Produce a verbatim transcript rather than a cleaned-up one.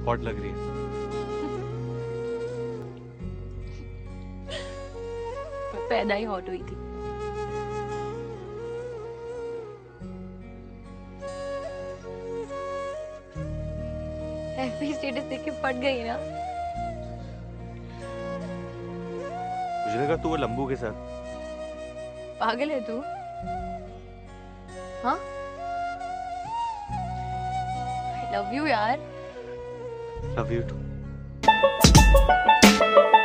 Hot लग रही है। मैं पैदा ही हॉट हुई थी। एफबी स्टेटस देख के फट गई ना। मुझे लगा तू वो लंबू के साथ। पागल है तू? हाँ, आई लव यू यार। Love you to.